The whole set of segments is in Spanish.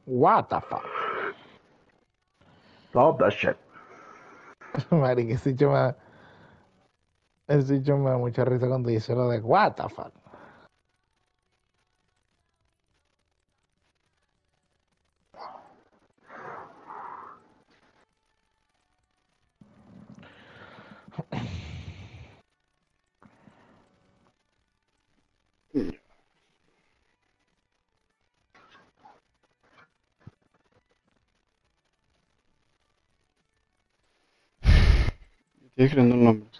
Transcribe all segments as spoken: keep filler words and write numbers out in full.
What the fuck? Stop that shit. Marica, ese dicho me, ese dicho me da mucha risa cuando dice lo de what the fuck. Estoy escribiendo el nombre.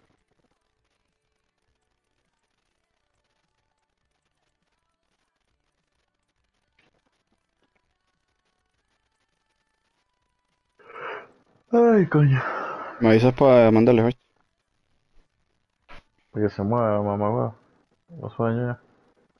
Ay, coño. Me avisas para mandarle, ¿oíste? Que se mueva, mamá, weón. No sueño ya.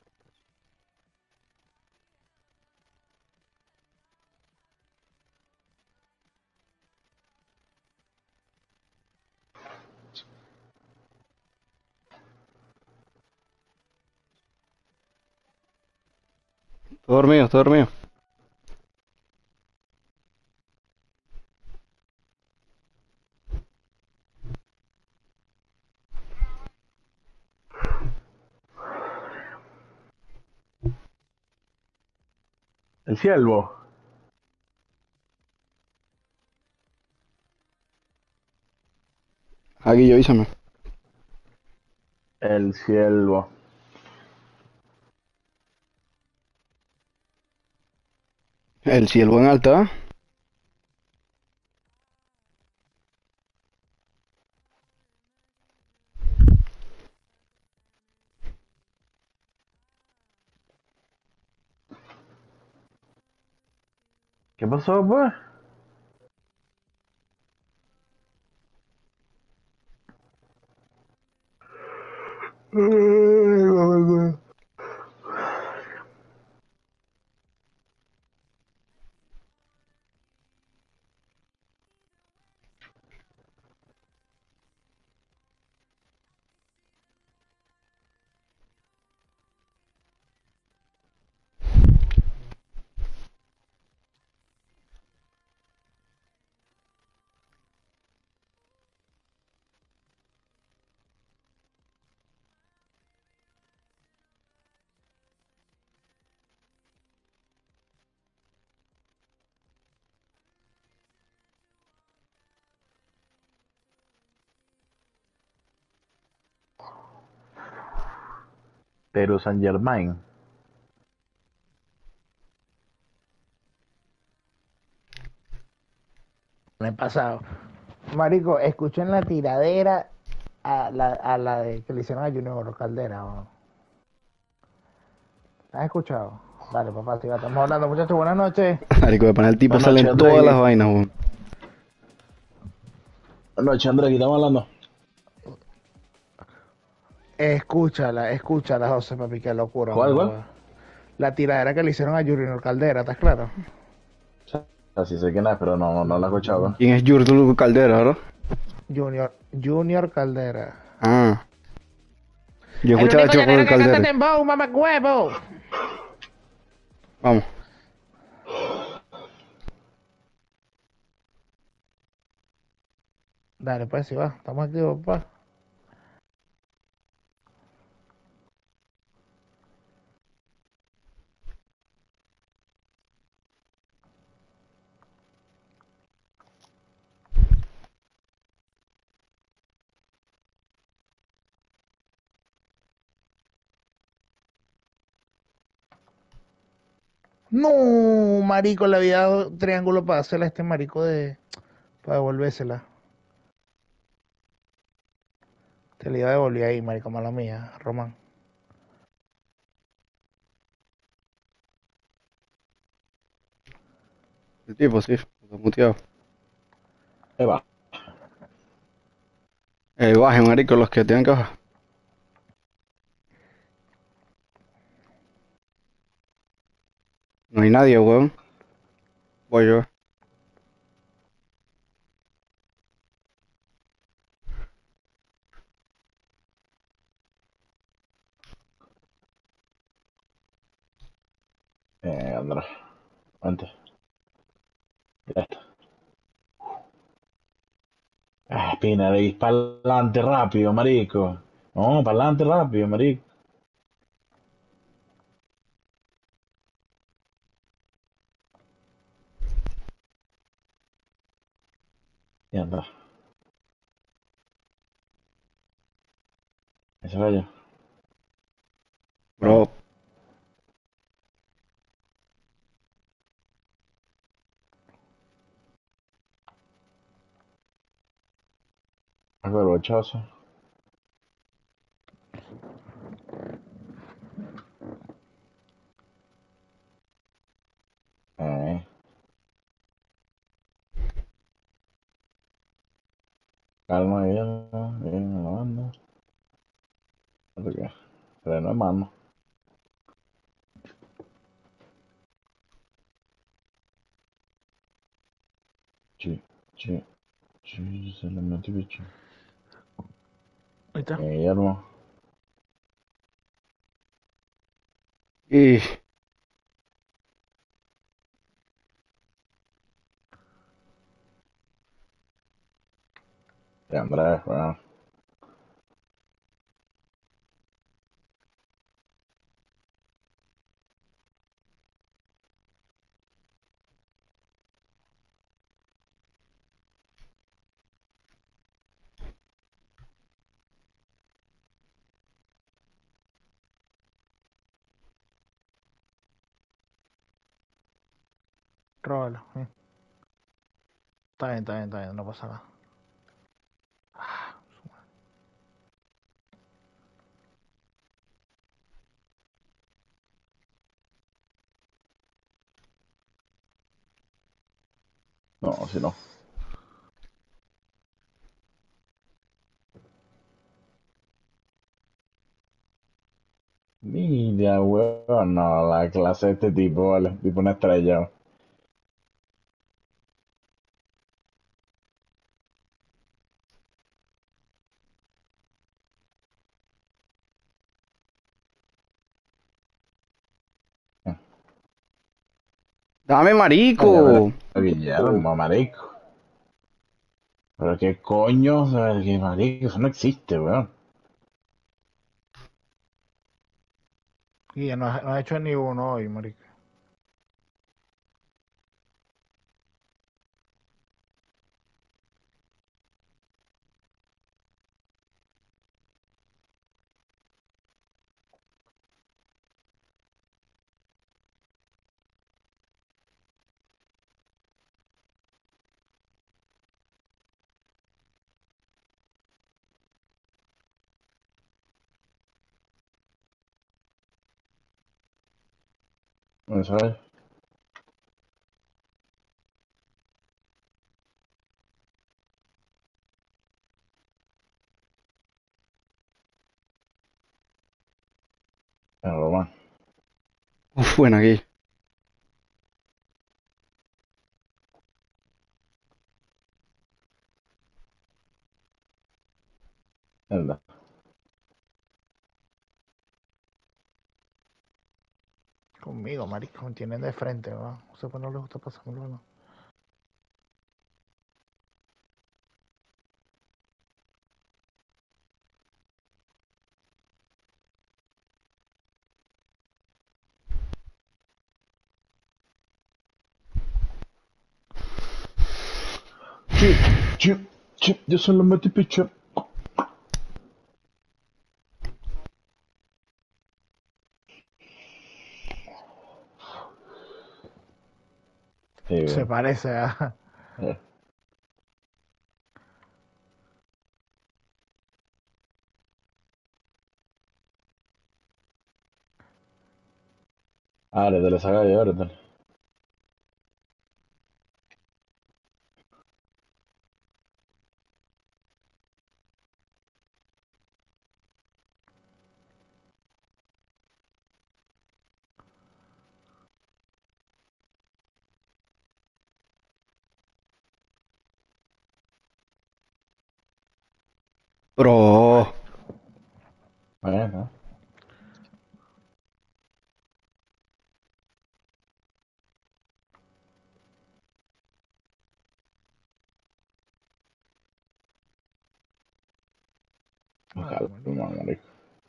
Estoy dormido, estoy dormido. El ciervo. Aquí, avísame. El ciervo. El cielo en alta, ¿ah? ¿Qué pasó, pues? Ay, mamá, Pero San Germain. Me he pasado. Marico, escuché en la tiradera a la, a la de, que le hicieron a Junior Caldera. ¿O? ¿Has escuchado? Dale, papá, si estamos hablando, muchachos. Buenas noches. Marico, de panel tipo Buenas noches, salen todas las André. vainas, weón. Buenas noches, André. ¿Qué estamos hablando? Escúchala, escúchala, José, papi, qué locura, ¿Cuál, mamá, cuál? weón. La tiradera que le hicieron a Junior Caldera, ¿estás claro? Así sé quién es, pero no, no, no la he escuchado. ¿Quién es Yurtul Caldera, verdad? Junior, Junior Caldera. Ah, yo El escuchaba a único llanero Choco que canta Caldera. dembow, mamá huevo. Vamos. Dale, pues, si va, estamos activos, papá. No, marico, le había dado triángulo para hacerle a este marico de... para devolvérsela. Te le iba a devolver ahí, marico, mala mía, Román. El tipo, sí, está muteado. Ahí va. Eh, bajen, marico, los que tengan que bajar. No hay nadie, weón. Voy yo. Eh, André. Vente. Ya está. Ah, Espina, le para adelante rápido, marico. No, para adelante rápido, marico. Ya está. Ese gallo. Bro, Vamos. Algo bochazo. Eh. Calma ahí, bien, la banda. ¿Por qué? Freno de mano. Sí, sí, sí, se le metió bicho. Ahí está. Eh, Guillermo. y Y Andrés, weón. Róbalo. Sí. Está bien, está bien, está bien, no pasa nada. Ah, No, si no. Mira, weón. No, la clase de este tipo, vale. Tipo una estrella. dame Vaya, pero marico. Guillermo, marico. Pero qué coño, o sea, qué marico, eso no existe, weón. y ya no, ha- no ha hecho ni uno hoy, marico. No sabes. Es broma. Uf, bueno, aquí. Es verdad. Conmigo, marico, me tienen de frente, ¿va? No sé por qué no les gusta pasármelo, ¿no? Chip, chip, chip, yo solo metí picho. Sí, Se bien. parece a... Eh. Ábrete, saca y ábrete. Bro, Bueno, No, marico.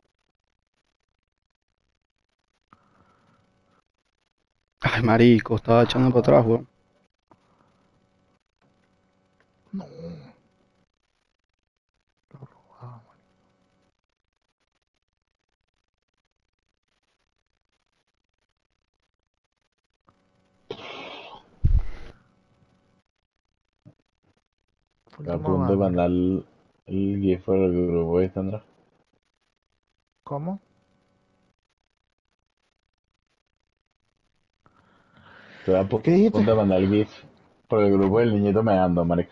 Ay, marico, estaba echando para atrás, weón. No. Lo robaba, man. Estoy a Última punto de bala. mandar el, el GIF por el grupo, ¿viste, Andrés? ¿Cómo? Estoy a pu- ¿Qué dijiste? punto de mandar el GIF por el grupo del niñito meando, marico.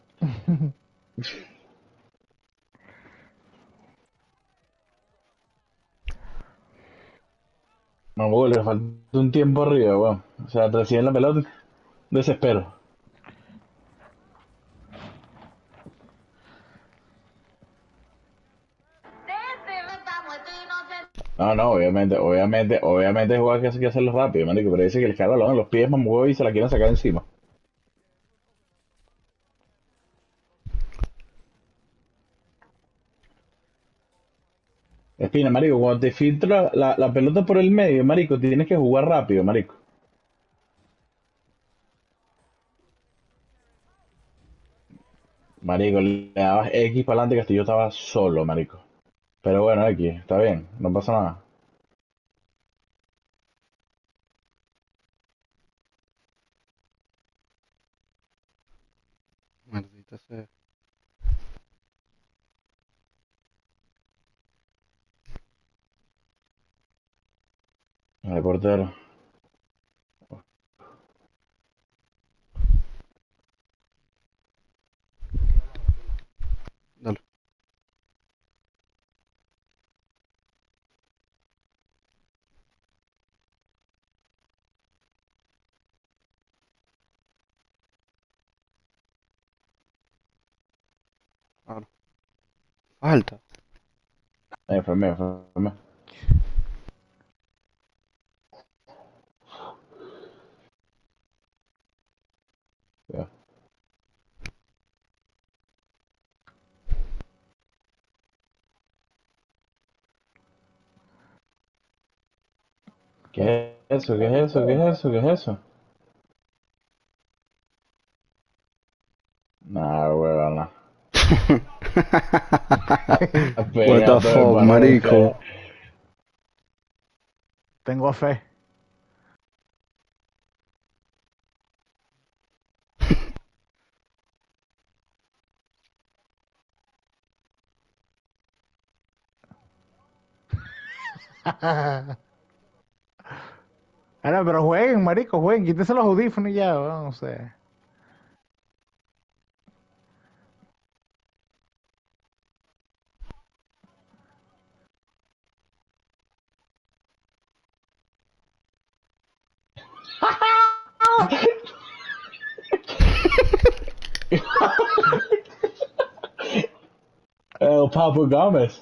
No, le falta un tiempo arriba, weón. O sea, recién la pelota, desespero. No, no, obviamente, obviamente, obviamente es jugar que hay que hacerlo rápido, marico, pero dice que le cae el balón en los pies, mamá, y se la quieren sacar encima. Espina, marico, cuando te filtra la, la pelota por el medio, marico, tienes que jugar rápido, marico. Marico, le dabas X para adelante que hasta yo estaba solo, marico. Pero bueno, X, está bien, no pasa nada. Maldita sea. El portero. Dale. Claro. Falta. Eh, fue mío, fue mío. Ya. ¿Qué es eso? ¿Qué es eso? ¿Qué es eso? ¿Qué es eso? Nah, huevón, no. What Pega the todo el fuck, balón, marico. fea. Tengo fe. Ahora, pero jueguen, marico, jueguen. Quítense los audífonos y ya, no sé. El Papu Gómez.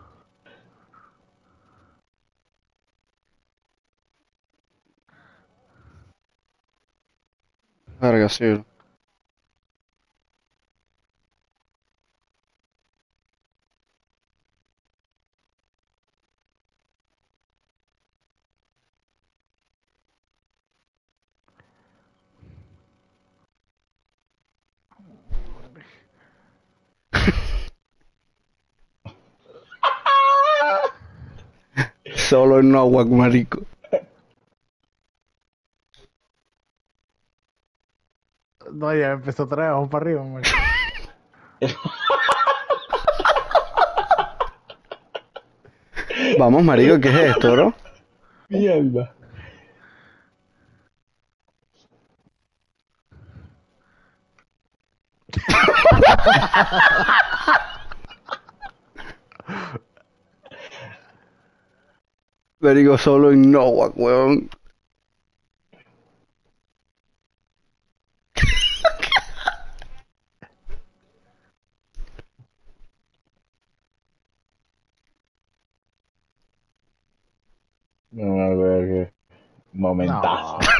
Verga, sí. Solo en Nahuac, marico. No, ya empezó otra vez, vamos para arriba, marico. Vamos, marico, ¿qué es esto, bro? Mierda. Marico, solo en Nahuac, weón. No me acuerdo que. Momentazo. No.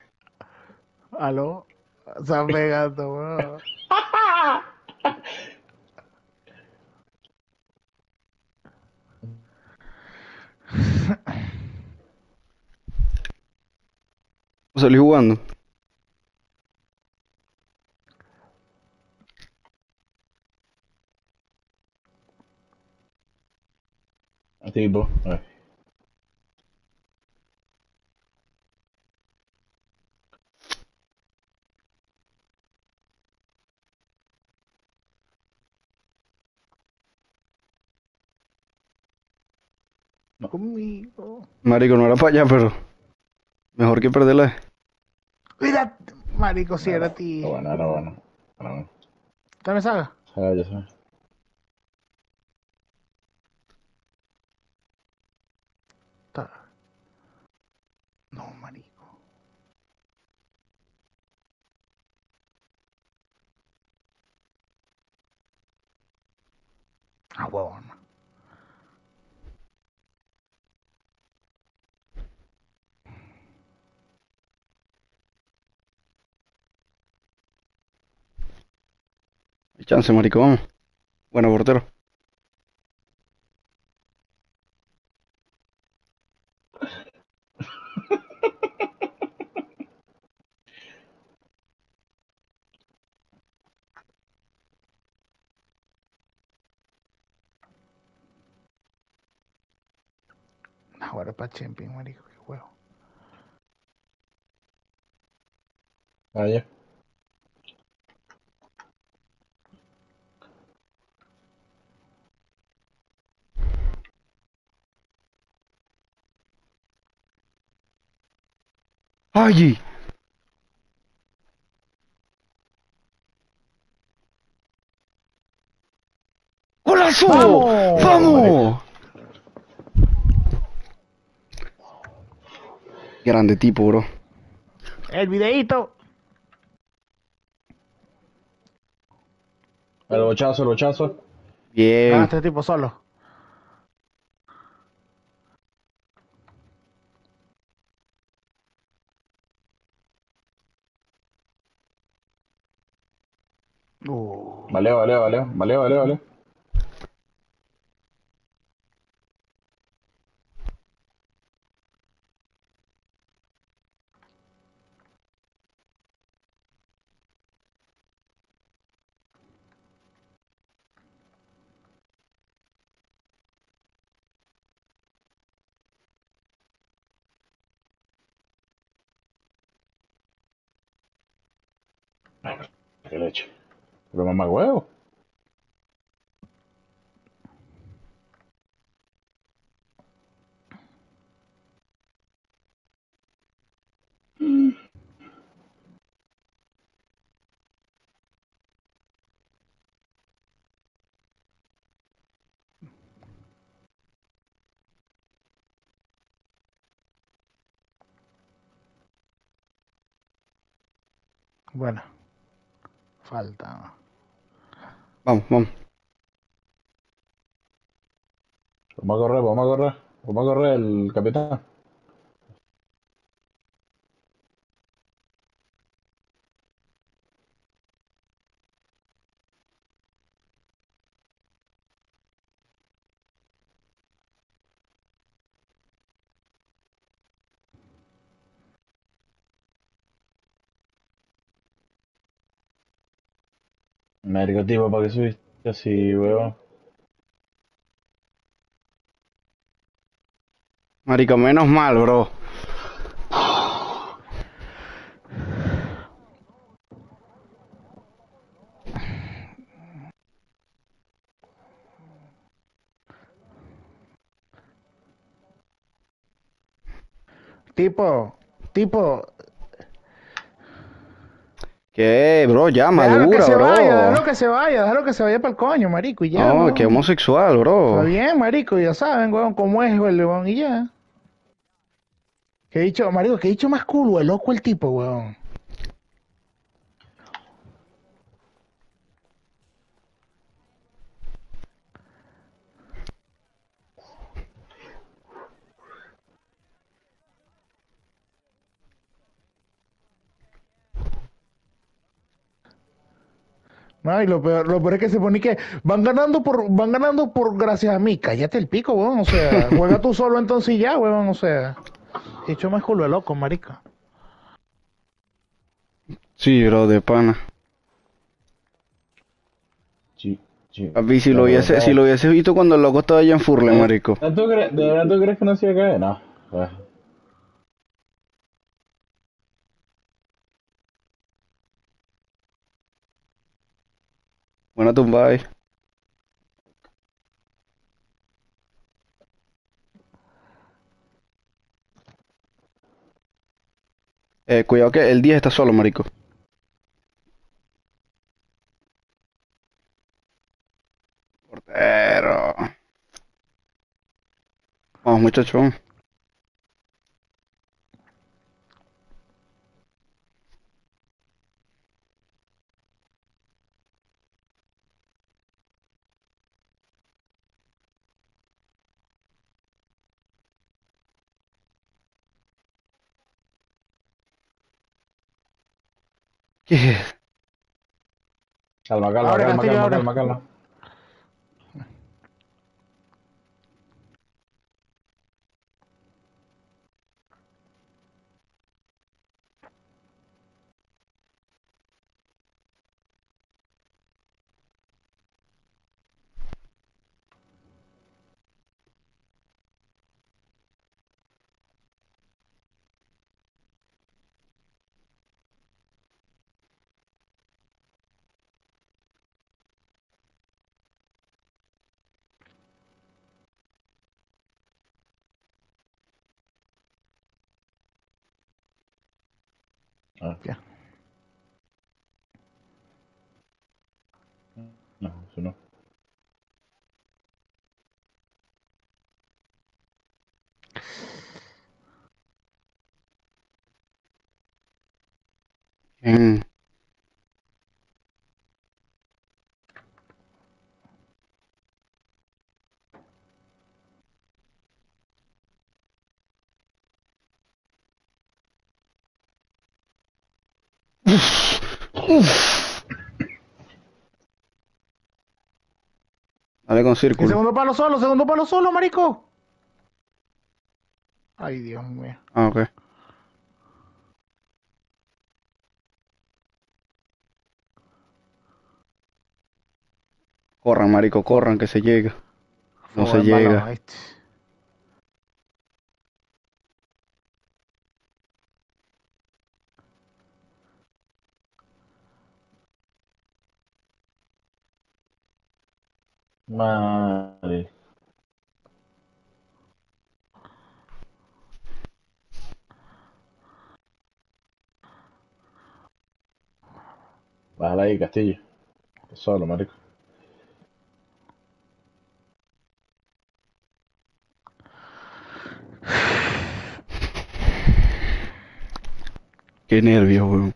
Aló. Se han pegado, weón. Salí jugando. Tipo, ay, no, Conmigo. Marico, no era para allá, pero mejor que perderla. Mira, marico, si no era era, a ti. era bueno, era bueno. Era bueno. ¿También saga? Ah, ya sabes. Ta- No, marico. Ah, huevón. Hay chance, marico, vamos. Bueno, portero. Ahora para Champions, marico, qué huevo. Ah, ya. ¡Ay! ¡Golazo! ¡Vamos! ¡Vamos! Grande tipo, bro. El videíto. El bochazo, el bochazo. Bien. Ganaste tipo solo. Uh, Vale, vale, vale, vale, vale, vale. Qué leche. Pero mamá huevo. bueno, falta. Vamos, vamos. Vamos a correr, vamos a correr. Vamos a correr el capitán. Médico tipo, ¿para qué subiste así, huevo? Marico, menos mal, bro. Tipo, tipo, ¿Qué, bro? Ya, déjalo que madura, se vaya, bro. déjalo que se vaya, déjalo que se vaya para el coño, marico, y ya, No, qué weón. homosexual, Está bro. bien, marico, ya saben, weón, cómo es, weón, y ya. Que dicho, marico, que dicho más culo, el loco el tipo, weón. No, y lo peor, lo peor es que se pone que van ganando por, van ganando por gracias a mí. Cállate el pico, weón. O sea, juega tú solo entonces y ya, weón. O sea, he hecho más culo de loco, marica. Sí, bro, de pana. Sí, sí. Papi, si La lo hubiese, si pelota. lo hubiese visto cuando el loco estaba allá en Furle, ¿De marico. verdad tú crees, de verdad tú crees que no se iba a caer? No. Pues, Buena tumba ahí. Eh, cuidado que el diez está solo, marico. Portero. Vamos, muchachón. ¿Qué es? calma, calma, Abre, calma, Castillo, calma, abre. calma, calma. Ah, Ya. no, eso no. Bien. Dale con Que círculo. segundo palo solo, segundo palo solo, marico. Ay, Dios mío. Ah, ok. Corran, marico, corran, que se llega. Fue No se buen balón, llega. ¿viste? Madre. Bájala ahí, Castillo. Solo, marico. Qué nervios, weón.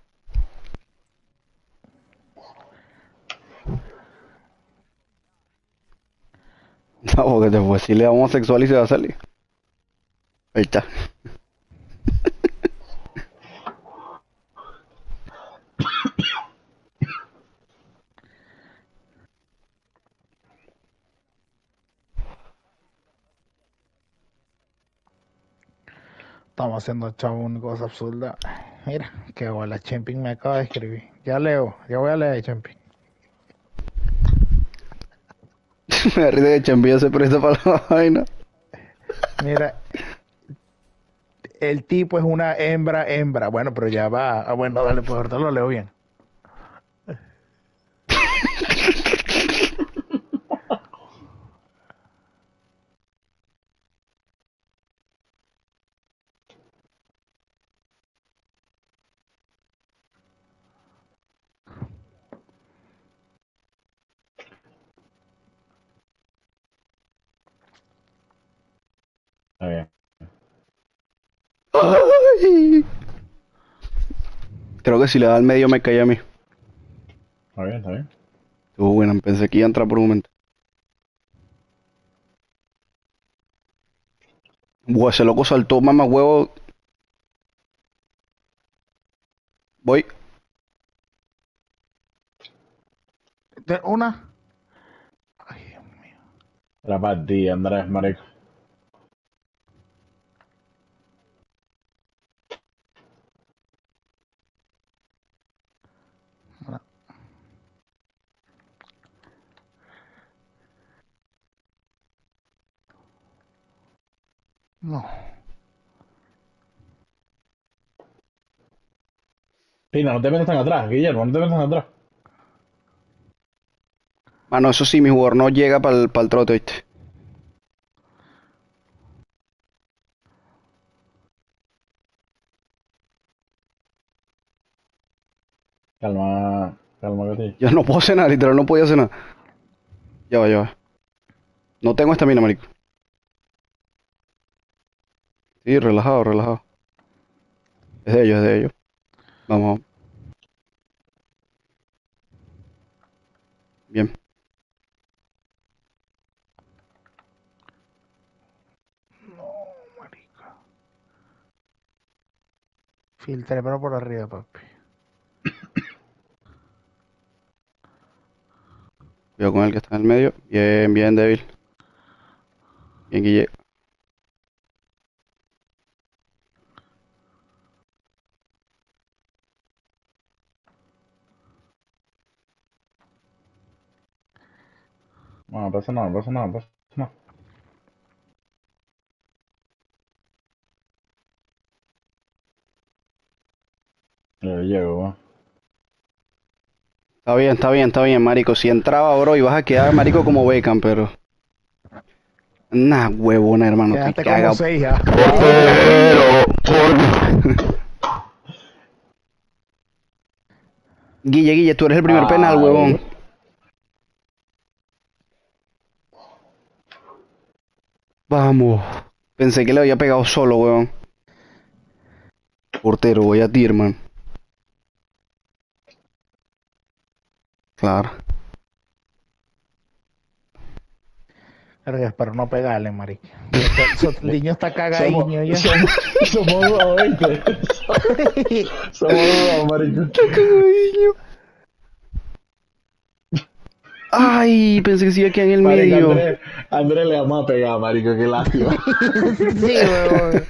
No, porque después si le damos sexual y se va a salir. Ahí está. Estamos haciendo, chavo, una cosa absurda. Mira, qué bola, Chemping me acaba de escribir. Ya leo, ya voy a leer, Chemping. Me da risa que Chambilla se presta para la vaina. Mira, el tipo es una hembra, hembra. Bueno, pero ya va. Ah, bueno, dale, pues ahorita lo leo bien. Está bien. Ay. Creo que si le da al medio me cae a mí. Está bien, está bien. Estuvo buena, pensé que iba a entrar por un momento. Buah, ese loco saltó, mamá huevo. Voy. De- Una. Ay, Dios mío. La partida, Andrés, marico. No. Pina, no te metas tan atrás, Guillermo, no te metas tan atrás. Mano, eso sí, mi jugador no llega para el trote, ¿viste? Calma, calma, que te. Ya no puedo hacer nada, literal, no podía hacer nada. Ya va, ya va. No tengo estamina, marico. Sí, relajado, relajado. Es de ellos, es de ellos. Vamos, vamos. Bien. No, marica. Filtré, pero por arriba, papi. Cuidado con el que está en el medio. Bien, bien, débil. Bien, Guille. No, no pasa nada, no pasa nada, no pasa nada. Yo llego, weón. Está bien, está bien, está bien, marico. Si entraba, bro, ibas a quedar, marico, como Beckham, pero... Nah, huevona, hermano, te Quedaste caga. como seis ya. Pero, por... Guille, Guille, tú eres el primer penal, huevón. Ay, Vamos. Pensé que le había pegado solo, huevón. Portero, voy a Tierman. Claro. Pero espero no pegarle, marica. El niño está somos, cagadinho ya. somos, somos dudados, ¿viste? Somos dudados, marico. Ay, pensé que se iba a quedar en el Marico, medio. Andrés, Andrés le vamos a pegar, marico, qué lástima. Sí, huevón.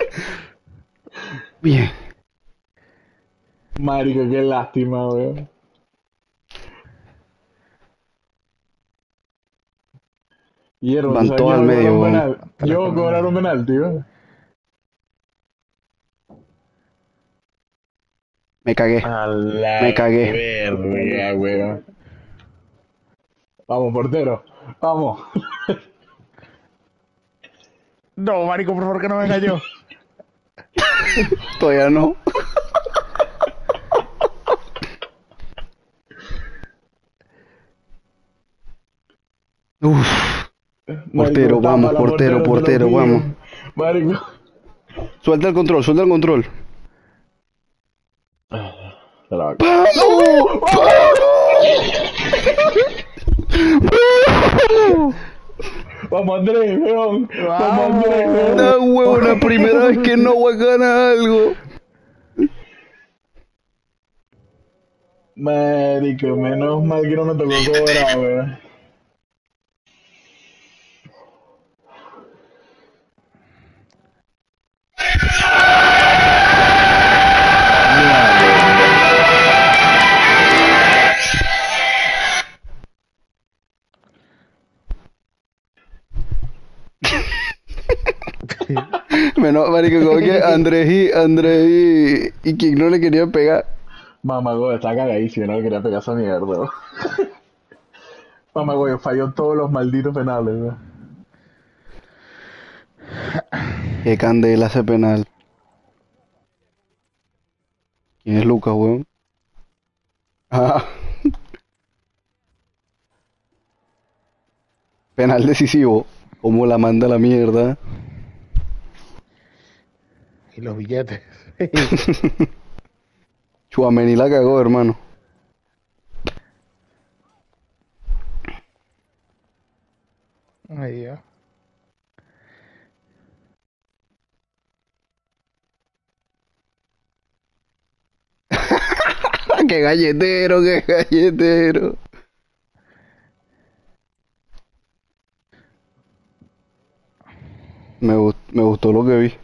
Bien. Marico, qué lástima, weón. Hierro, ¿tú Van sabes todos quién al va a cobrar medio, un huevón. penal? Yo voy a cobrar un penalti, weón. Me cagué. A la Me cagué. verga, weón. Vamos, portero. Vamos. No, marico, por favor que no venga yo. Todavía no. Uf. Portero, Marico, vamos, tápala, portero, te lo portero, pido. vamos. Marico. Suelta el control, suelta el control. Se la va a- ¡Vamos! ¡Vamos! Vamos, Andrés, weón. Vamos, Andrés, weón. No, huevón, la primera vez que no voy a ganar algo. Marico, menos mal que no nos tocó cobrar, weón. Menos, marico, como que Andrés y, Andrés y, y quien no le quería pegar. Mamá, güey, está cagadísimo, no le quería pegar esa mierda, weón. Mamá, güey, falló todos los malditos penales, weón. Qué candela ese penal. ¿Quién es Lucas, weón? Ah, penal decisivo. Como la manda la mierda. Y los billetes. Chuamení la cagó, hermano. Ay, Dios. Qué galletero, qué galletero. Me, gust- me gustó lo que vi.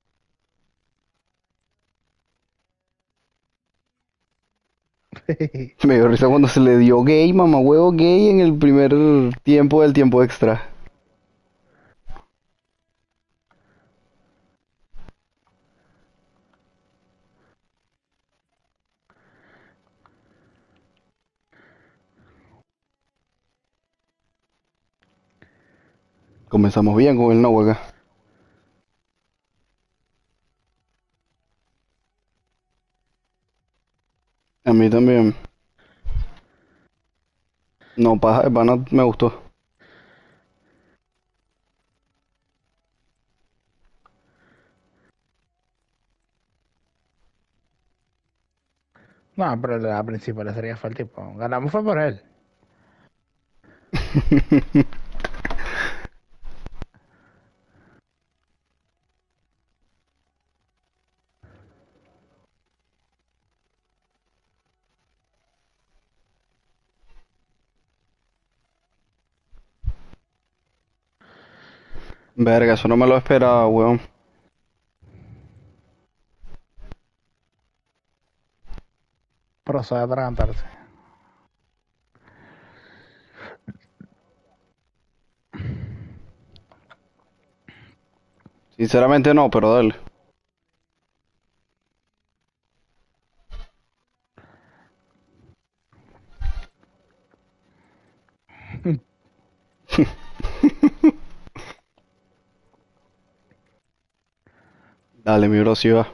Me dio risa cuando se le dio gay, mamá huevo gay en el primer tiempo del tiempo extra. Comenzamos bien con el no acá. A mí también. No, paja de pana me gustó. No, pero la principal sería fue el tipo. Ganamos fue por él. Verga, eso no me lo esperaba, weón. Pero sabe atragantarse. Sinceramente no, pero dale. Dale, mi bro, si va.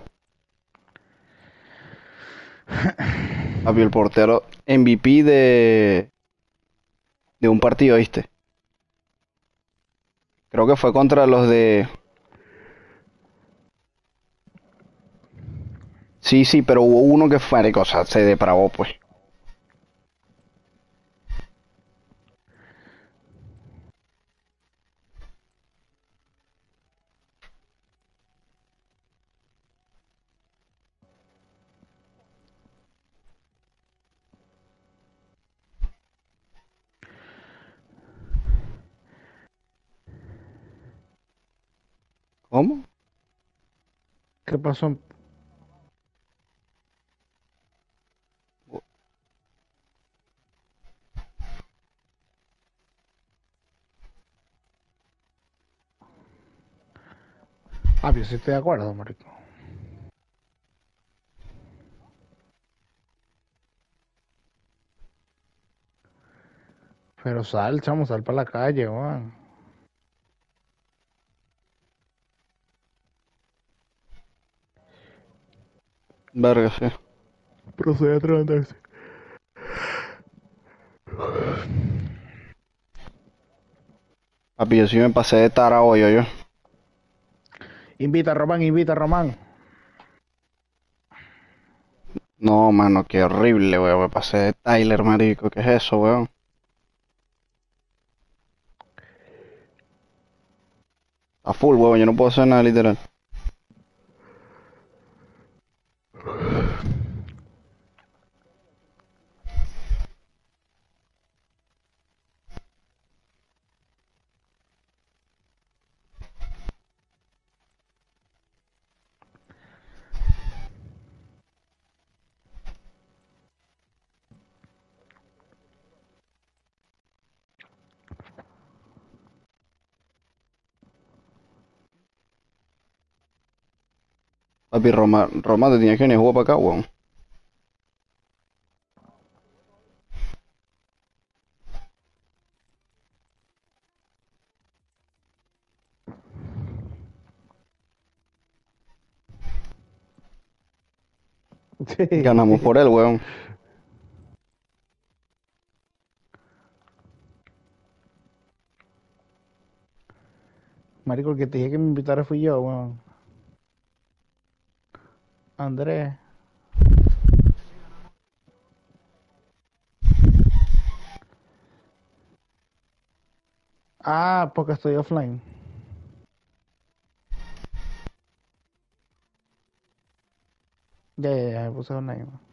Papi, el portero M V P de, de un partido, ¿viste? Creo que fue contra los de... Sí, sí, pero hubo uno que fue, marico, o sea, se depravó, pues. ¿Cómo? ¿Qué pasó? Ah, yo sí estoy de acuerdo, marico. Pero sal, chamo, sal para la calle, weón. Verga, sí. Procede a atragantarse. Papi, yo sí me pasé de tarao yo, yo. Invita a Román, invita a Román. No, mano, qué horrible, weón. Me pasé de Tyler, marico. ¿Qué es eso, weón? A full, weón. Yo no puedo hacer nada, literal. Papi, Roma, Roma te tienes que venir a jugar para acá, weón. Ganamos por él, weón. Marico, el que te dije que me invitara fui yo, weón. Andrés. Ah, porque estoy offline. Ya, ya, ya, me puse online, weón.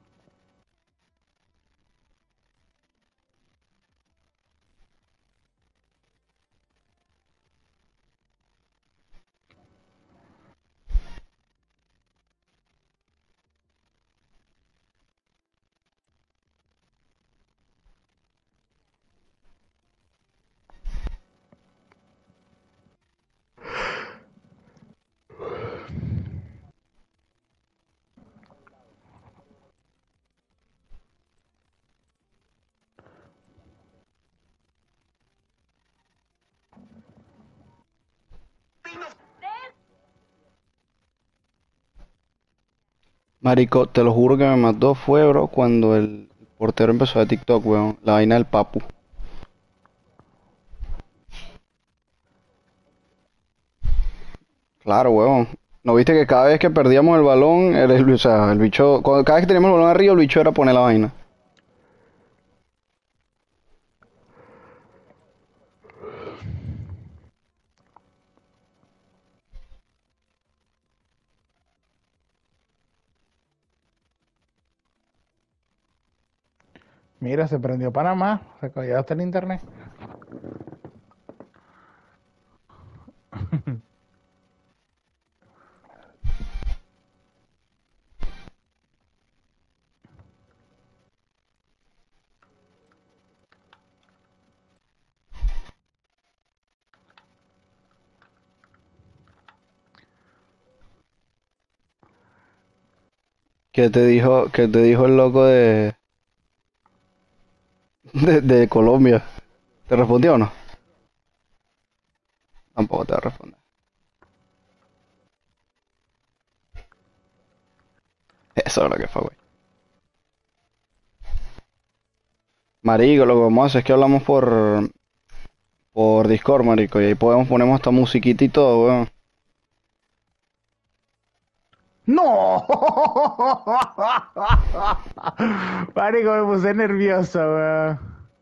Marico, te lo juro que me mató fue, bro, cuando el portero empezó de TikTok, weón. La vaina del papu. Claro, weón. ¿No viste que cada vez que perdíamos el balón, era el, o sea, el bicho, cuando- cada vez que teníamos el balón arriba, el bicho era poner la vaina? Mira, se prendió Panamá, se cayó hasta el internet. ¿Qué te dijo, qué te dijo el loco de, de, de Colombia? ¿Te respondió o no? Tampoco te va a responder. Eso es lo que fue, güey. Marico, lo que vamos a hacer es que hablamos por, por Discord, marico, y ahí podemos poner esta musiquita y todo, weón. ¡No! Marico, me puse nervioso, weón.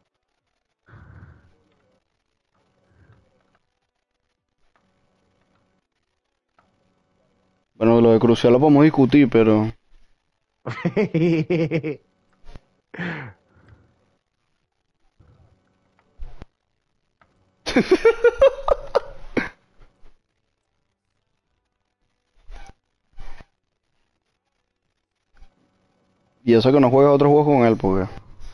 Bueno, lo de Crucial lo podemos discutir, pero... Y eso que no juegas otros juegos con él, porque...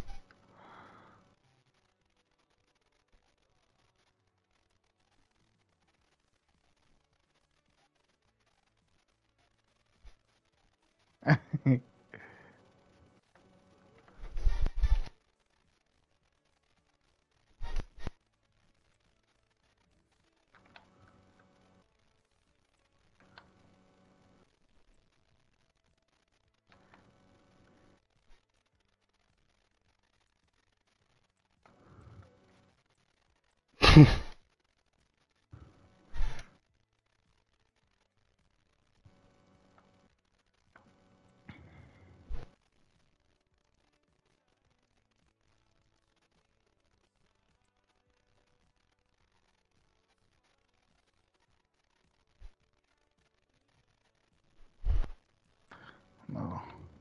No.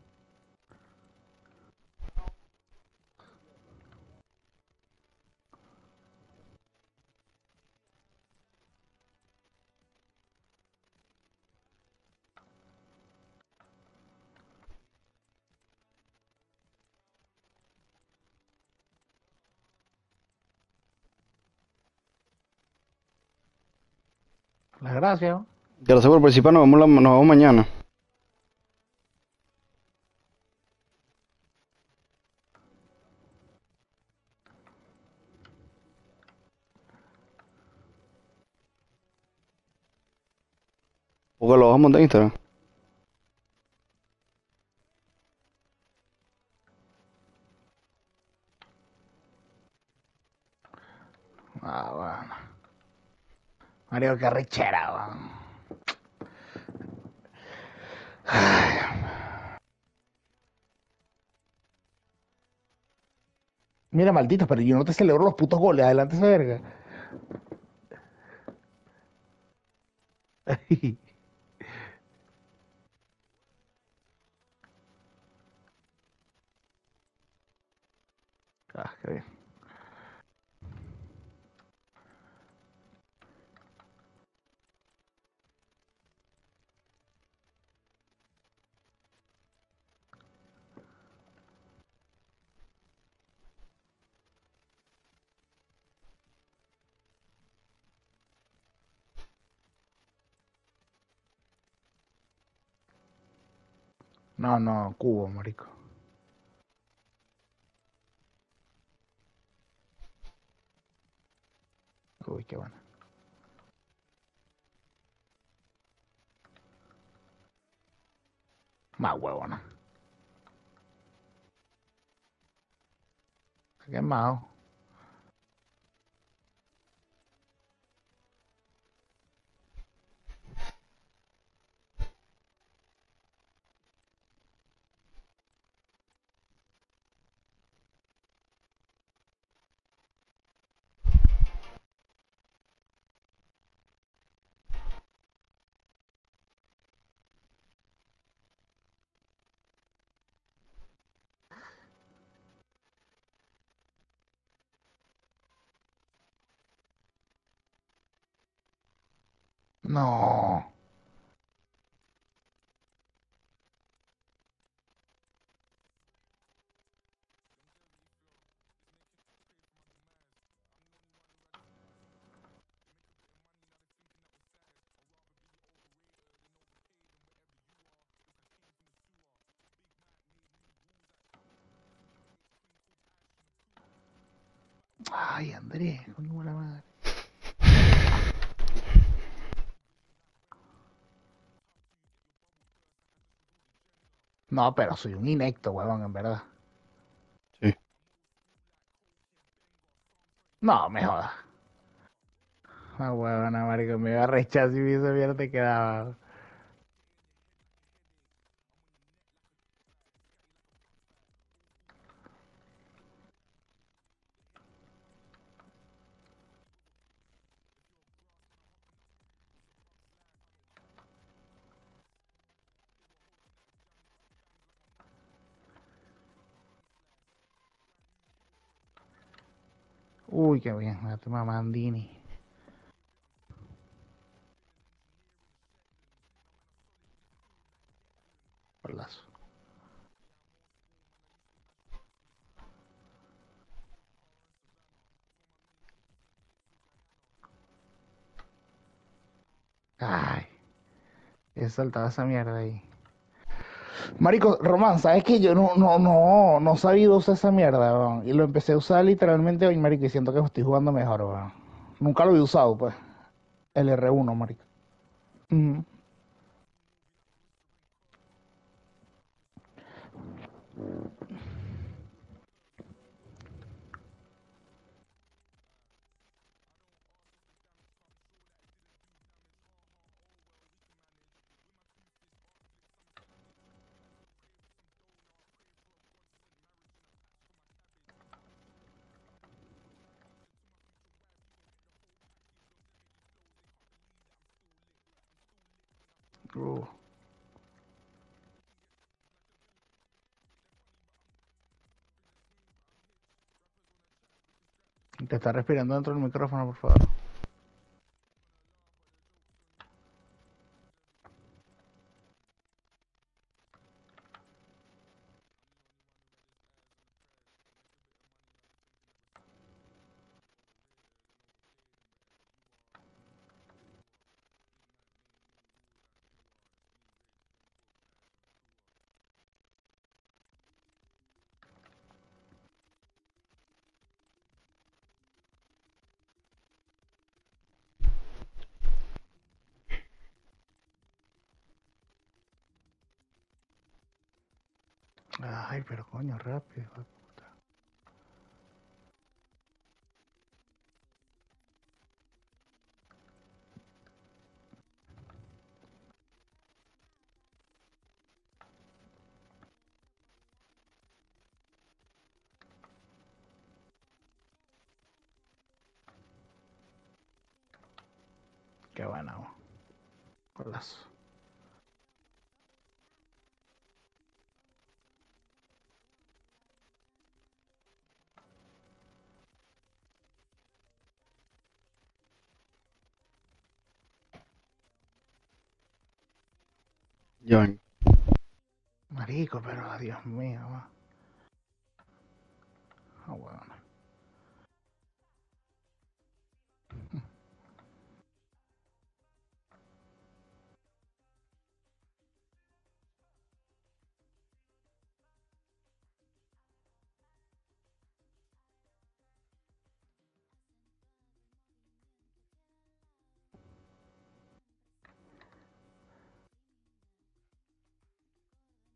Las gracias. Gracias por participar, nos vemos, la- nos vemos mañana. Porque lo vamos a montar en Instagram. Ah, bueno. Marico, qué rechera, weón. Mira, maldito, pero yo no te celebro los putos goles. Adelante esa verga. Ah, qué bien. No, no, cubo, marico. Uy, qué bueno. Más huevona. Está quemado. No. Ay, Andrés, coño la madre. No, pero soy un inecto, huevón, en verdad. Sí. No, me jodas. Ah, huevona, marico, me iba a rechazar si hubiese abierto te quedaba. Uy, qué bien, me tu mamá Andini. Palazo. Ay, he saltado esa mierda ahí. Marico, Román, ¿sabes qué? Yo no, no, no, no sabía usar esa mierda, weón. Y lo empecé a usar literalmente hoy, marico, y siento que estoy jugando mejor, weón. Nunca lo había usado, pues. El R uno, marico. Ujú. Uh. Te está respirando dentro del micrófono, por favor. Ay, pero coño, rápido, hijo de puta. Qué buena, weón. Palazo. Ya ven. Marico, pero Dios mío, weón. Ah, weón.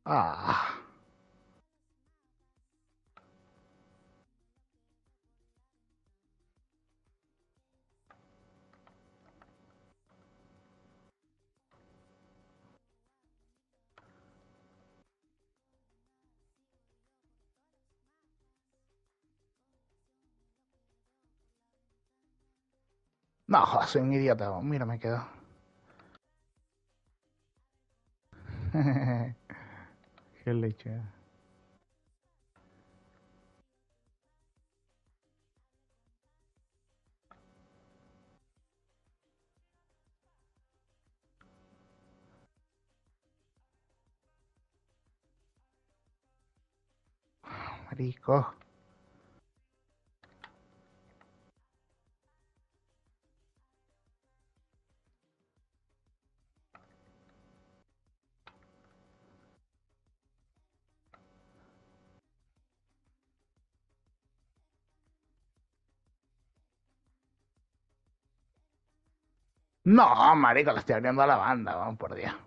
Ah, no, joder, soy un idiota. weón. Mira, me quedo. Qué leche. Marico. No, marico, le estoy abriendo a la banda, vamos, por Dios.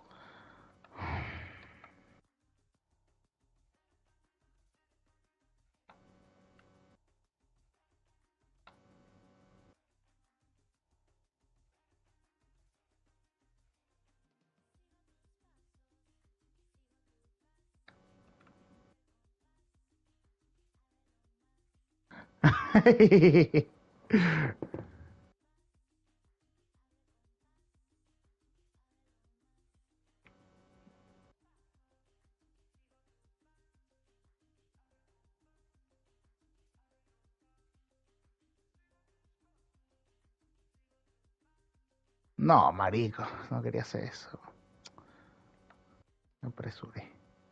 No, marico, no quería hacer eso. Me apresuré.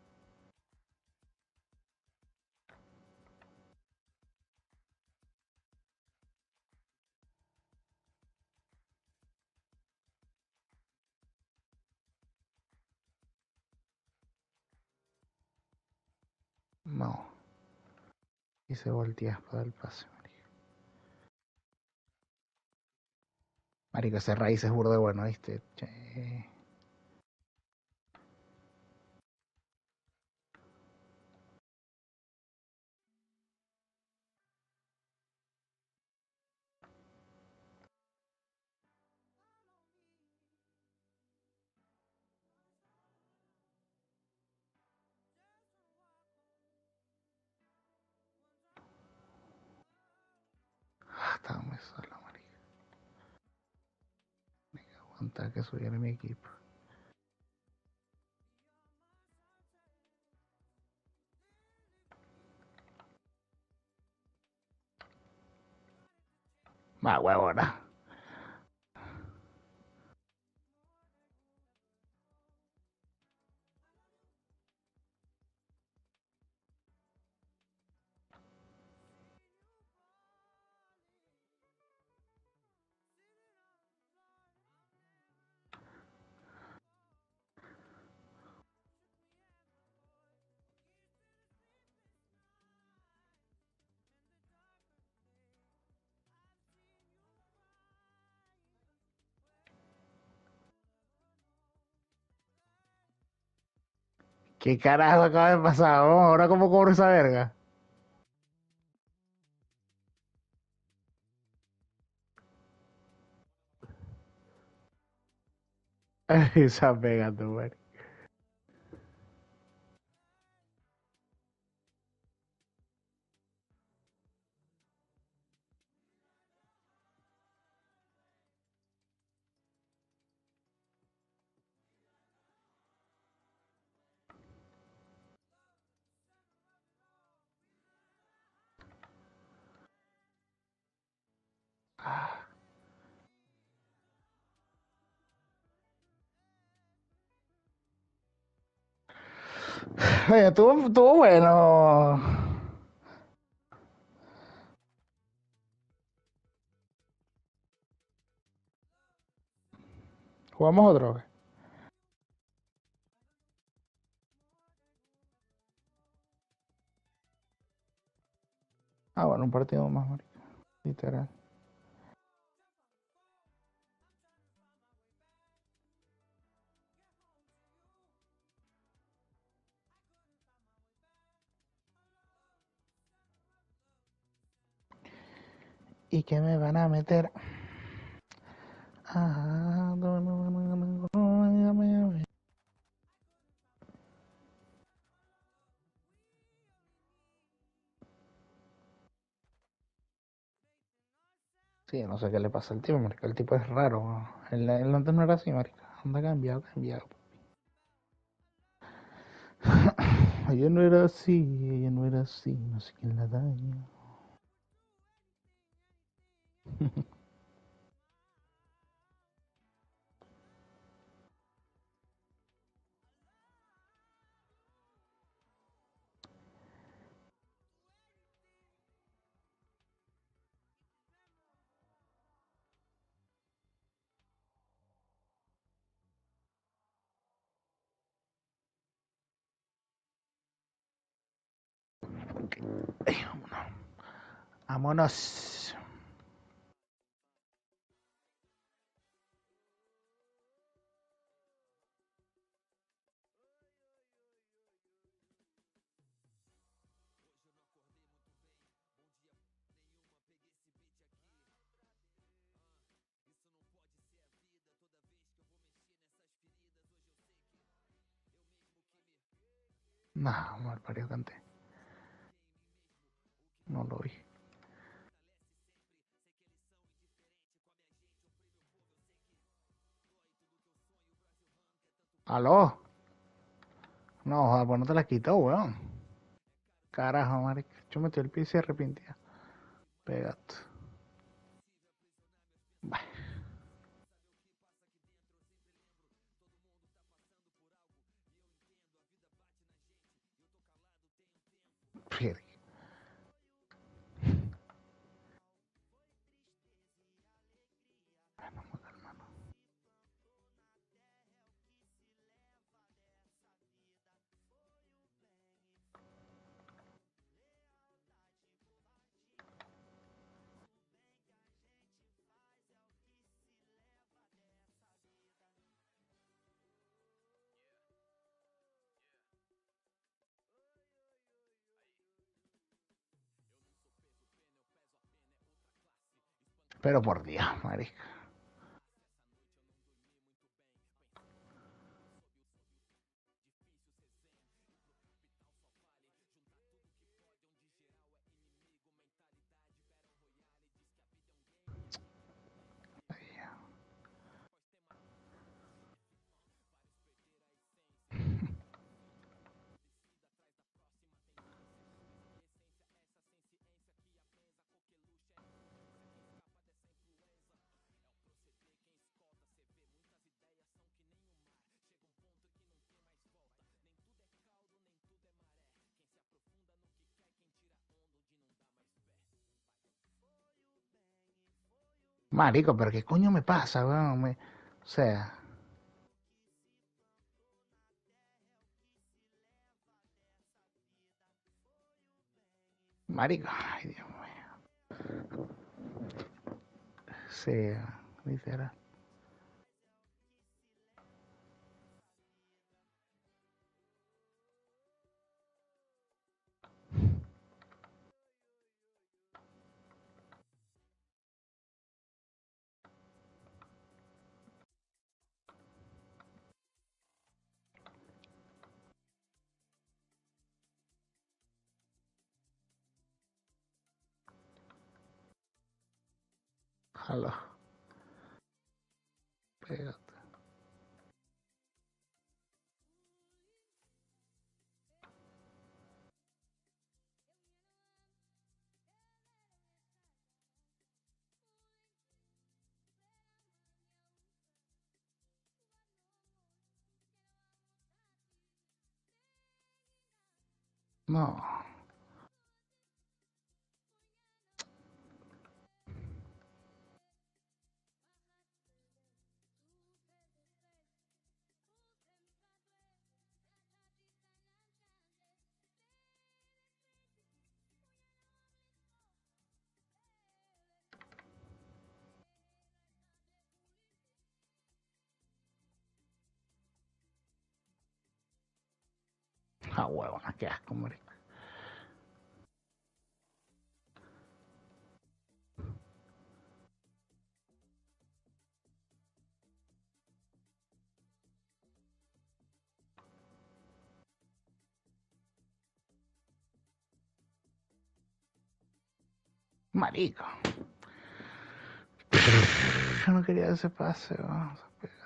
No. Y se voltea para dar el pase, marico. Marico, ese raíz es burdo de bueno, ¿viste? Che. Ah, estaba muy solo, marico. Venga, aguanta que subiera mi equipo. Va, huevona. ¿Qué carajo acaba de pasar? Oh, ¿ahora cómo cobro esa verga? Esa pega tu, marico. Ah. Oye, estuvo, estuvo bueno. ¿Jugamos otro? ¿Qué? Ah, bueno, un partido más, marico. Literal. ¿Y qué me van a meter? Ah, no, no, no, no, no, no, no. Sí, no sé qué le pasa al tipo, marica. El tipo es raro, ¿no? Él, él antes no era así, marica. Anda cambiado, cambiado. Ella no era así, ella no era así, no sé quién la daña. Ay, vámonos. Vámonos. Nah, mal parido canté. No lo vi. ¿Aló? No, joder, pues no te la quitó, weón. Carajo, marica. Yo metí el pie y se arrepentía. Pégate. Bah, Fíjate. Pero por Dios, marica. Marico, pero qué coño me pasa, weón. Me- O sea, marico. Ay, Dios mío. Sí, literal. Aló, pégate. No. Ah, huevona, qué asco, marico. Marico. Yo no quería ese pase, vamos a pegar.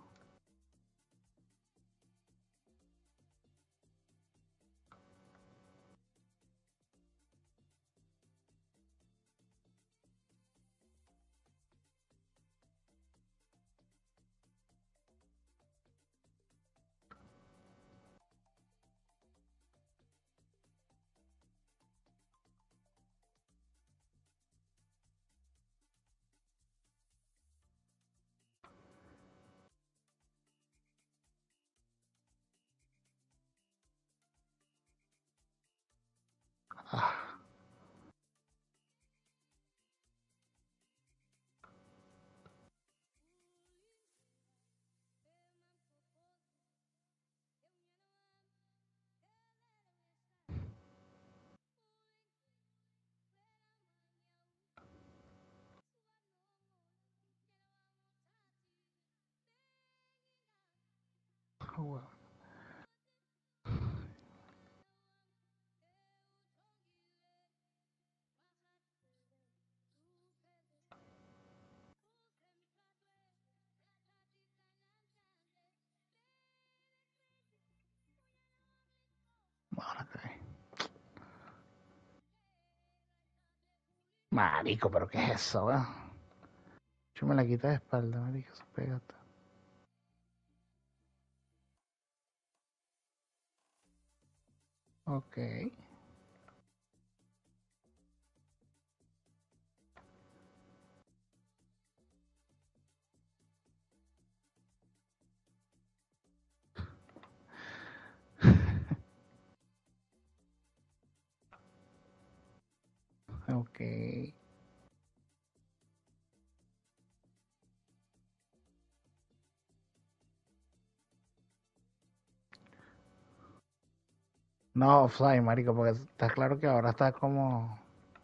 Ah. Bueno. Ahora cae. Marico, pero ¿qué es eso, weón? Yo me la quité de espalda, marico, se pega. Ok. Ok. No, offside, marico, porque está claro que ahora está como...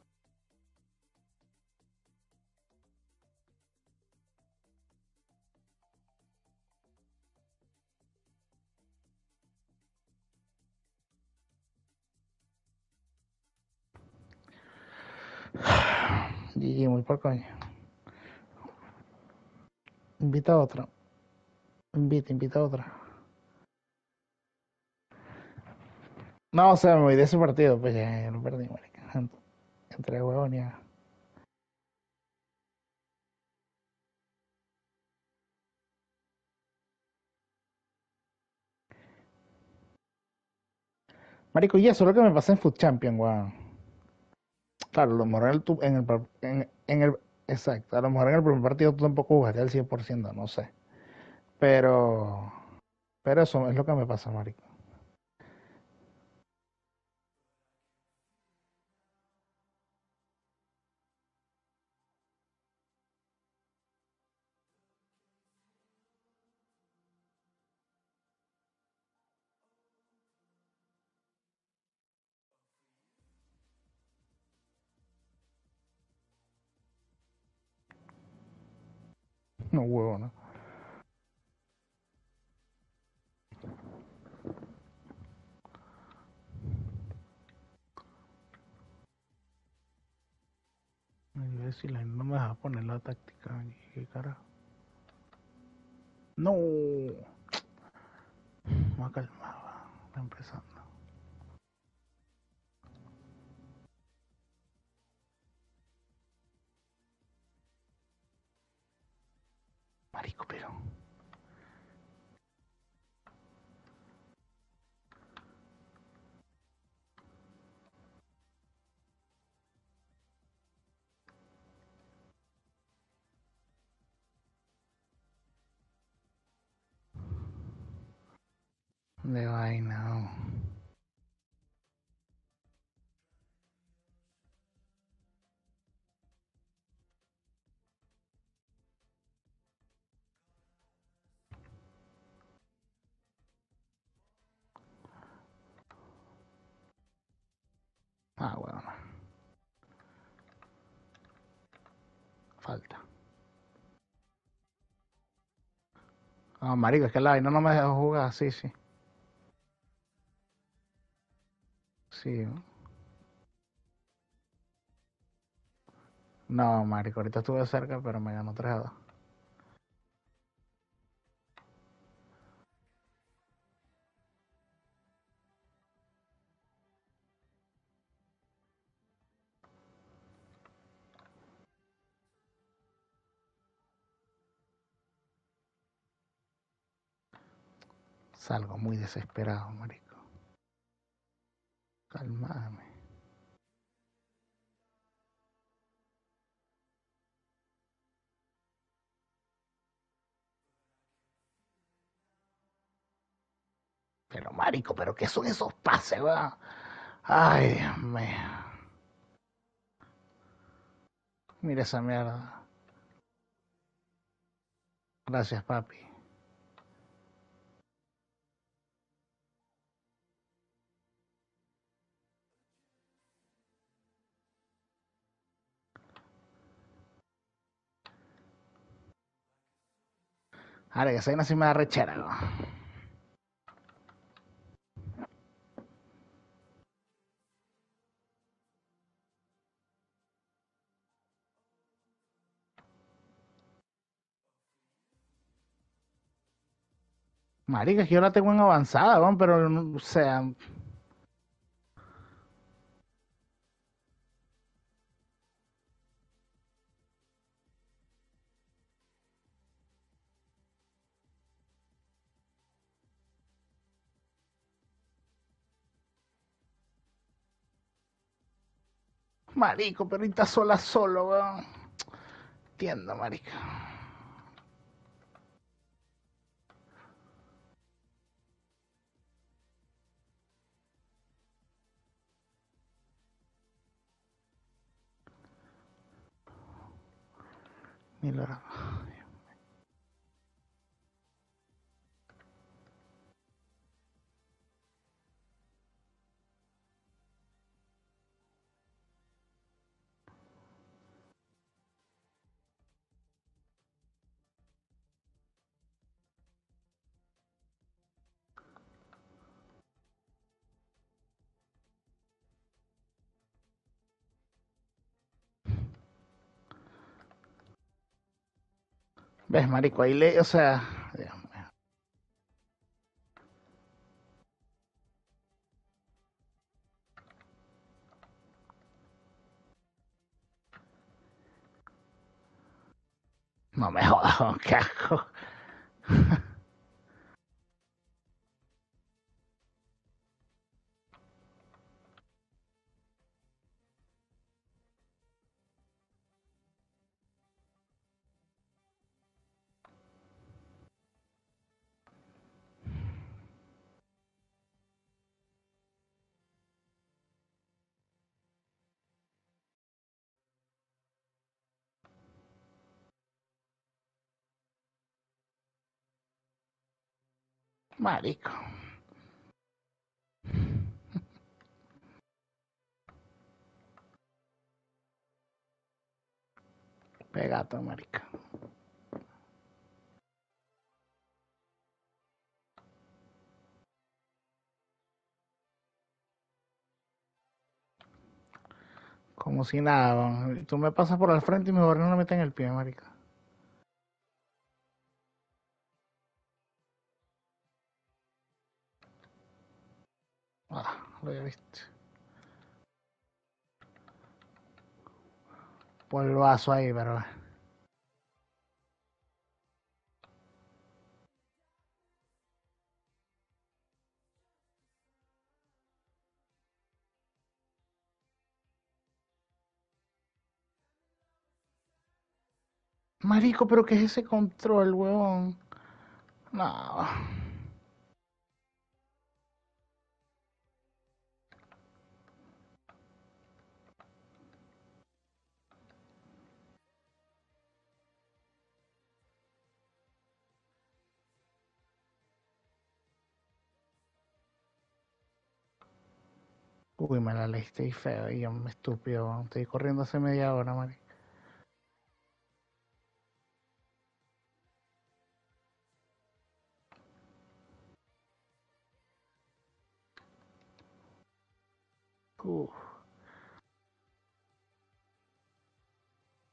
G G, muy por coño. Invita a otro. Invita, invita a otra. No, o sea, me voy de ese partido, pues ya, ya lo perdí, marica. Entre huevón y... Marico, y eso es lo que me pasa en Food Champion, weón. Claro, a lo mejor en el, tu- en el, par- en, en el... Exacto, a lo mejor en el primer partido tú tampoco jugaste al cien por ciento, no sé. Pero... Pero eso es lo que me pasa, marico. No huevo, ¿no? A ver si la no me deja poner la táctica. ¿Qué carajo? No. Me calmaba. Está empezando. Marico, pero... De vaina. Ah, bueno. Falta. Ah, marico, es que la vaina no me deja jugar. Sí, sí. Sí, ¿no? No, marico, ahorita estuve cerca, pero me ganó tres a dos. Salgo muy desesperado, marico. Calmame. Pero, marico, ¿pero qué son esos pases, weón? Ay, Dios mío. Mira esa mierda. Gracias, papi. Ahora que esa vaina sí me da rechera, weón. Marica, es que yo la tengo en avanzada, weón, pero, no- o sea, marico, pero ahorita sola solo, weón. Entiendo, marica. Ni lo era. ¿Ves, marico? Ahí le, o sea, Dios mío. No me jodas, weón, qué asco. Marico. Pegato, marica. Como si nada, weón. Tú me pasas por al frente y mi no me mete en el pie, marica. Ah, lo he visto. Polvazo ahí, pero. Marico, pero ¿qué es ese control, weón? No. Uy, me la leíste y feo, y yo me estúpido, weón. Estoy corriendo hace media hora, marico. Uf.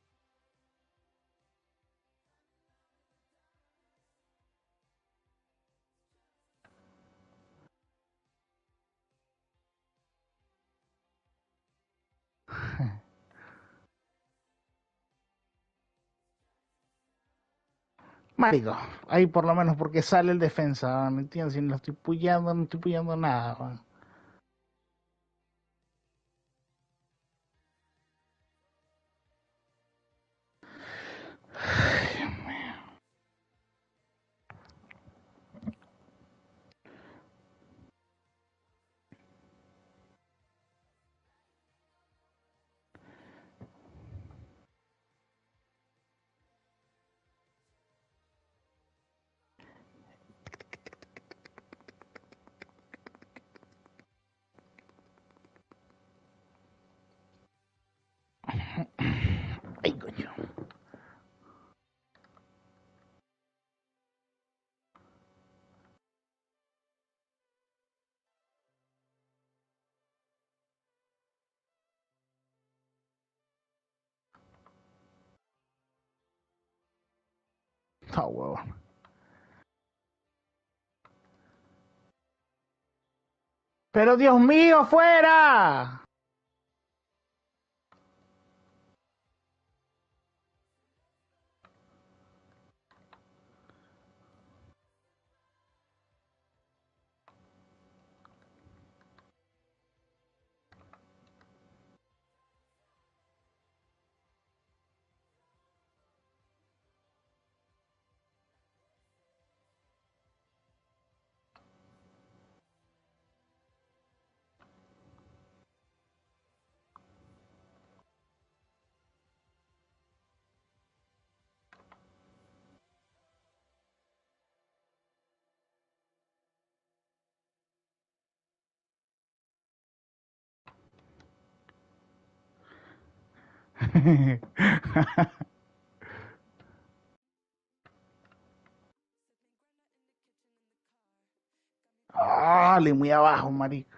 Marico, ahí por lo menos porque sale el defensa, ¿no entiendes? Si no lo estoy puyando, no estoy puyando nada, weón. Ay, coño. Ah, huevón. Pero Dios mío, fuera. Ah, le muy abajo, marico.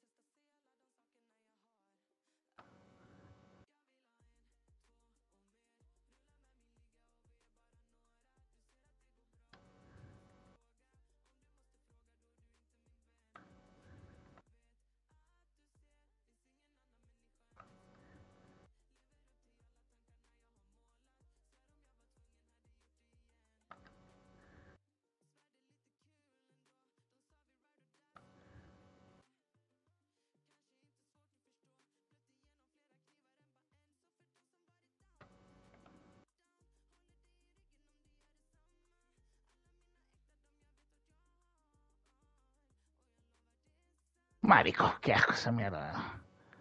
Marico, qué asco esa mierda.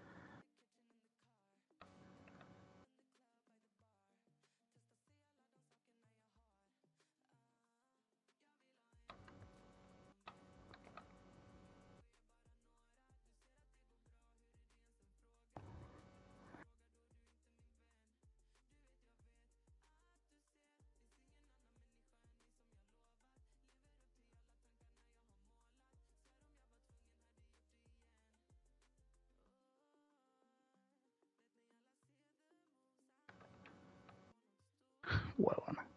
Huevona.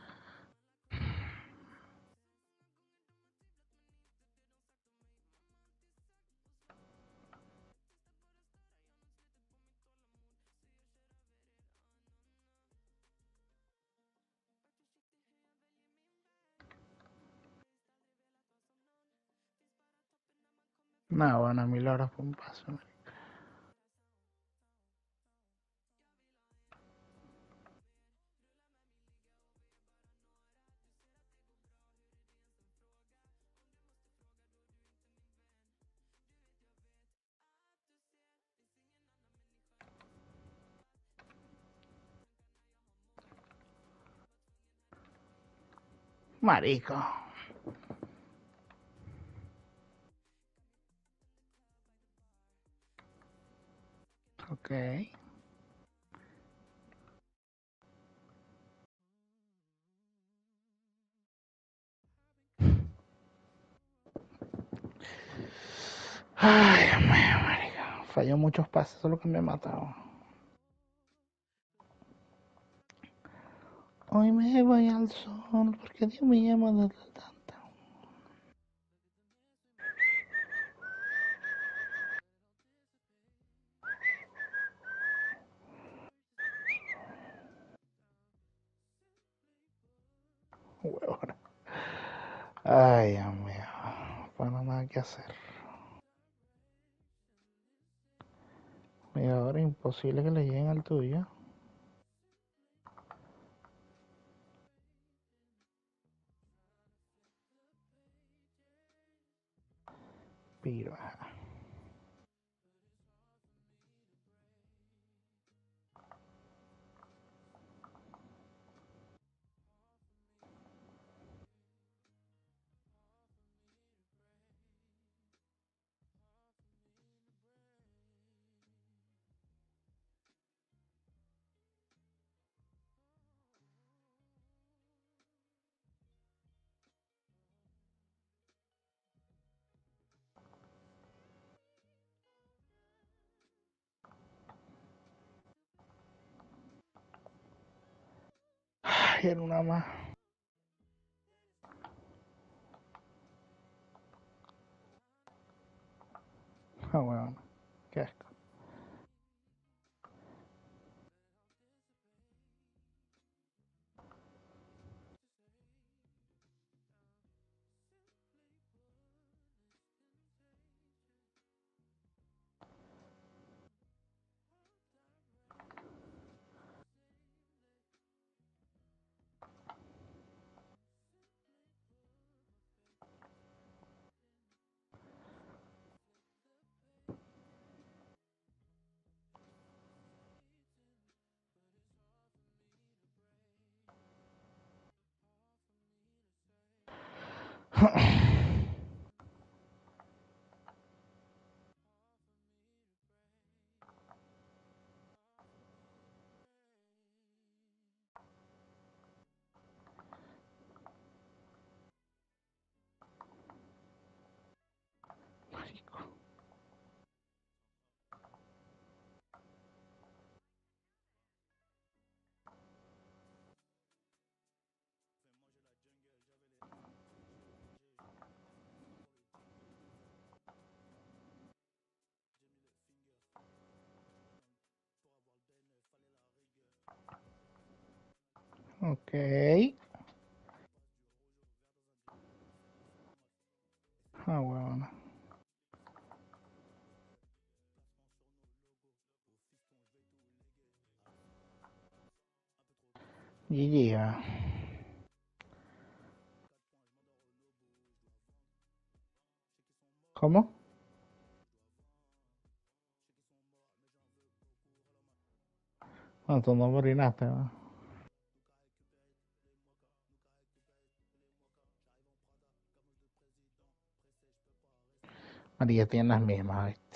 No, bueno, mil horas por un paso, marico. Marico. Ok. Ay, Dios mío, marico. Falló muchos pases, eso es lo que me ha matado. Hoy me voy al sol porque Dios me llama desde tanta. Huevo. Ay, Dios mío. Pues no nada que hacer. Y ahora imposible que le lleguen al tuyo. Pero, ajá. Ay, era una más. Ah, bueno. Qué asco. Marico. Ok. Ah, bueno. G G, ah. ¿Cómo? No, tú no orinaste, ¿no? María tiene las mismas, ¿viste?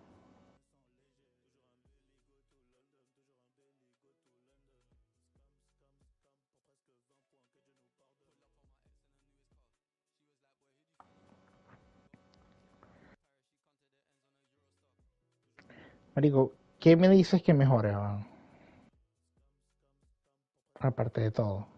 Marico, ¿qué me dices que mejore, weón? Aparte de todo.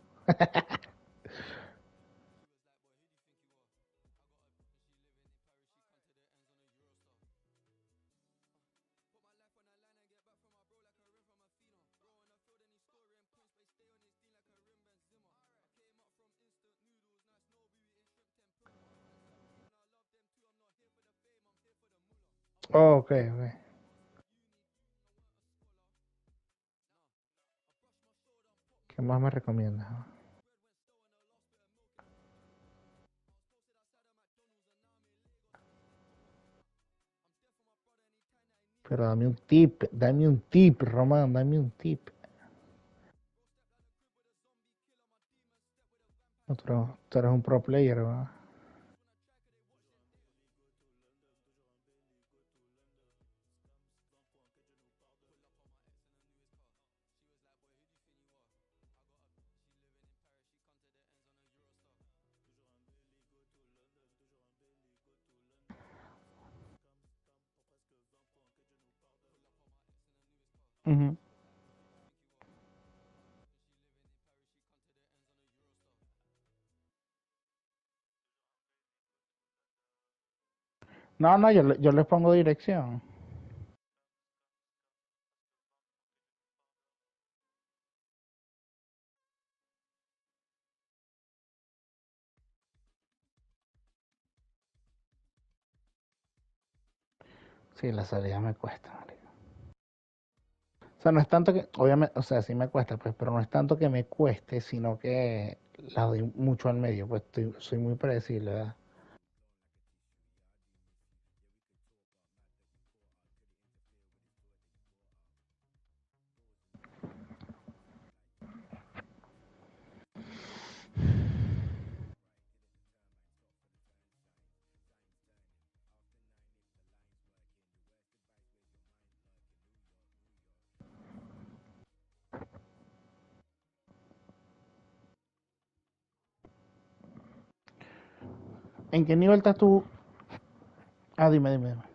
Oh, ok, ok. ¿Qué más me recomiendas? Pero dame un tip, dame un tip, Román, dame un tip. No, tú, eres, tú eres un pro player, weón. Ujú. No, no, yo, le- yo les pongo dirección. Sí, la salida me cuesta, marico. O sea, no es tanto que, obviamente, o sea, sí me cuesta, pues, pero no es tanto que me cueste, sino que la doy mucho al medio, pues estoy- soy muy predecible, ¿verdad? ¿En qué nivel estás tú? Ah, dime, dime, dime.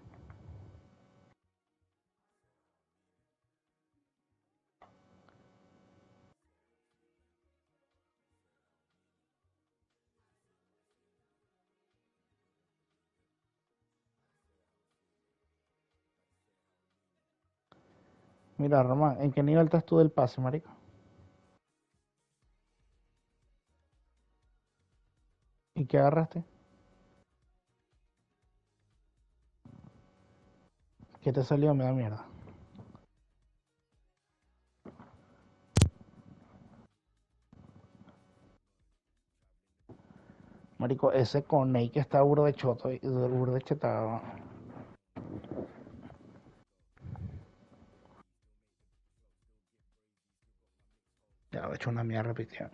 Mira, Román, ¿en qué nivel estás tú del pase, marico? ¿Y qué agarraste? ¿Qué te salió? Me da mierda. Marico, ese Coney que está burro de choto y burro de chetado. Ya, he hecho una mierda repitiendo.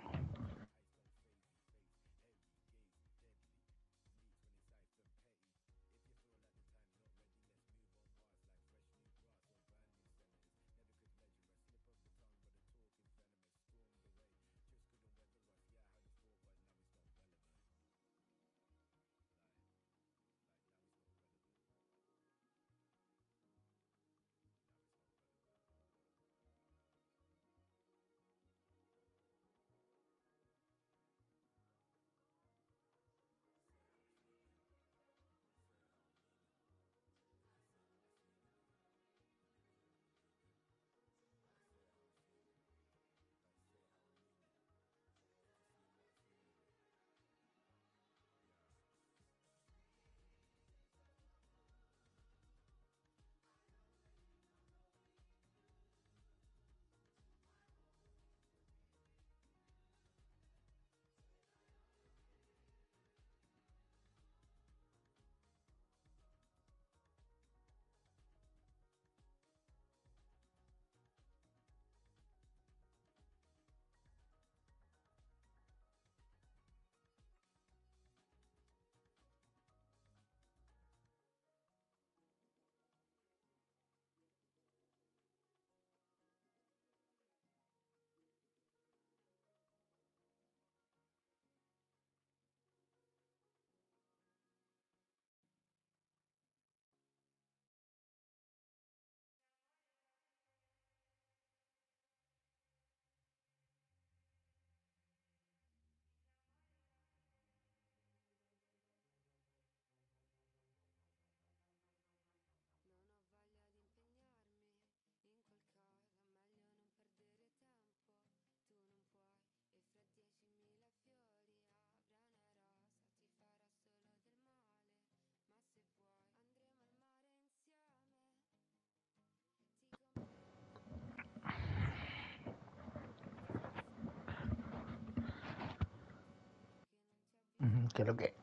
Ujú, ¿qué es lo que?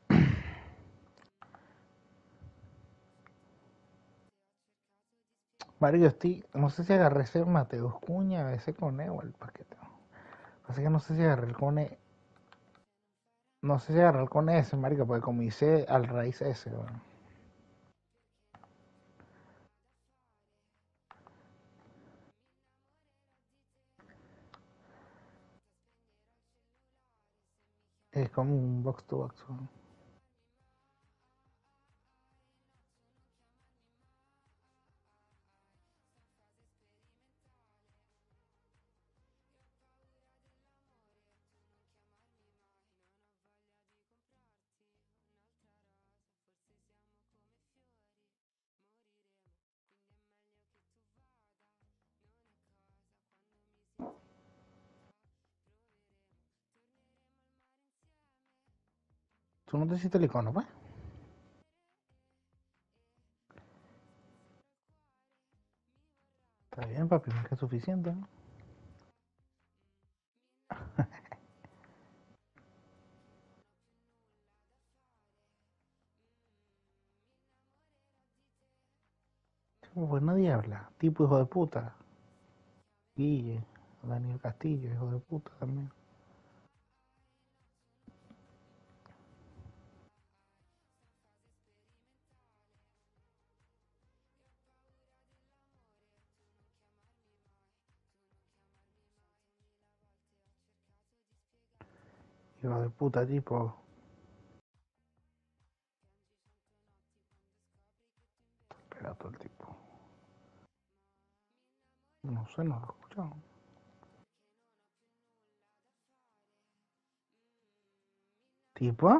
Mario, yo estoy, no sé si agarré ese Mateus Cuña, ese Cone o el paquete. Así que no sé si agarré el Cone, no sé si agarré el Cone ese, marico, porque como hice al raíz ese, bueno. Es como un box to box, bueno. Tú no te hiciste el icono, pues. Está bien, papi, más que suficiente, ¿no? Pues nadie habla. Tipo hijo de puta. Guille, Daniel Castillo, hijo de puta también. Hijo de puta, tipo. Espera todo el tipo. No sé, no lo he escuchado. ¿Tipo?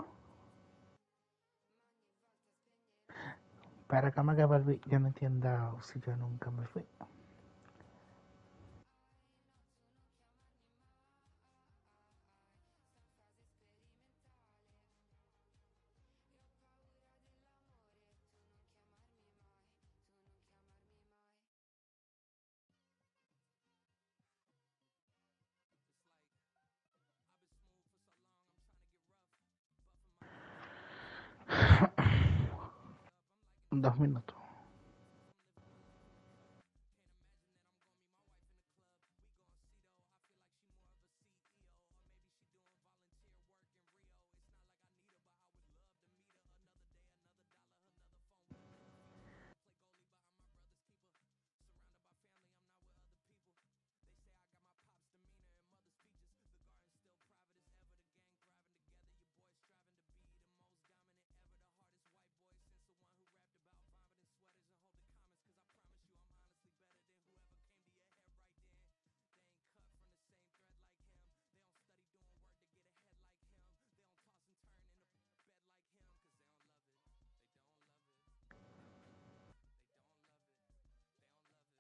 Para que me acabe el vi- yo no entiendo si yo nunca me fui. Dos minutos.